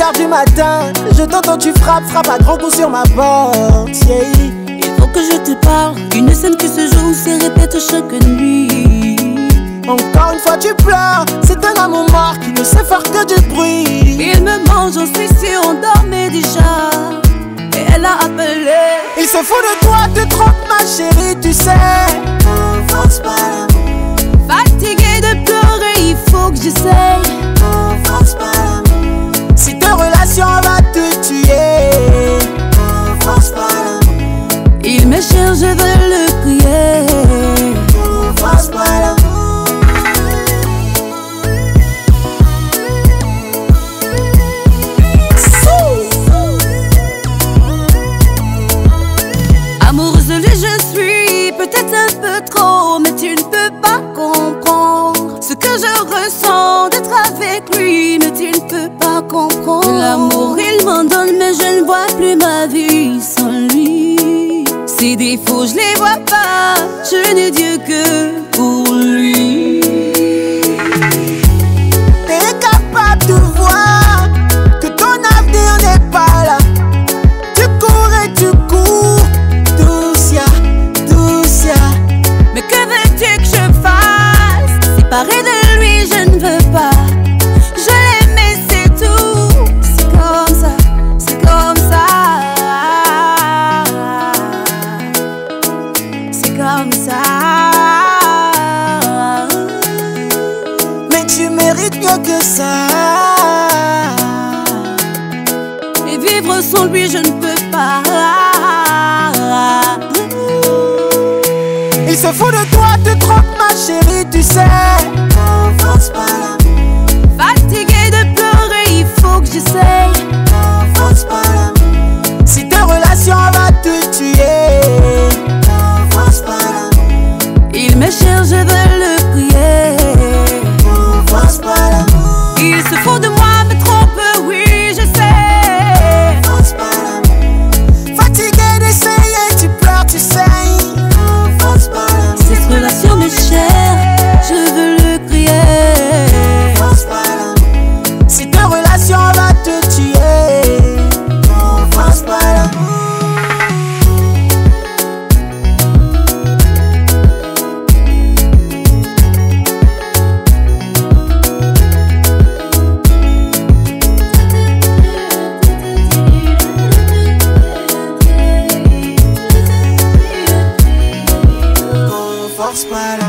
4h du matin, je t'entends, tu frappes à grands coups sur ma porte, yeah. Il faut que je te parle, une scène qui se joue, se répète chaque nuit. Encore une fois tu pleures, c'est un amour mort qui ne sait faire que du bruit. Il me mange, j'en suis sûr, on dormait déjà, et elle a appelé. Il se fout de toi, te trompe ma chérie, tu sais. On force pas l'amour. Fatiguée de pleurer, il faut que j'essaye. On force pas l'amour. Si ta relation va te tuer, on force pas l'amour. Il me cherche, je veux le crier. On force pas l'amour. Amoureuse de lui je suis, peut-être un peu trop, mais tu ne peux pas comprendre ce que je ressens d'être avec lui, mais tu ne peux pas comprendre. L'amour il m'en donne, mais je ne vois plus ma vie sans lui. Ses défauts je les vois pas, je n'ai Dieu que pour lui. T'es capable de voir que ton avenir n'est pas là. Tu cours et tu cours, mais que veux-tu que je fasse? Séparée de lui, je ne veux pas. Je l'aime et c'est tout. C'est comme ça, c'est comme ça. C'est comme ça. Mais tu mérites mieux que ça. Et vivre sans lui, je ne peux pas. Il se fout de toi, te trompe ma chérie, tu sais. On force pas l'amour. Fatiguée de pleurer, il faut que j'essaye. On force pas l'amour. Si ta relation va te tuer, on force pas l'amour. Il me cherche, je veux le crier. On force pas l'amour. Il se fout de moi, me trompe, oui, je sais. On force pas l'amour. Fatiguée d'essayer, tu pleures, tu saignes. Cette relation m'est chère, je veux le crier. Force pas l'amour. Si ta relation va te tuer, on force pas l'amour. On force pas l'amour.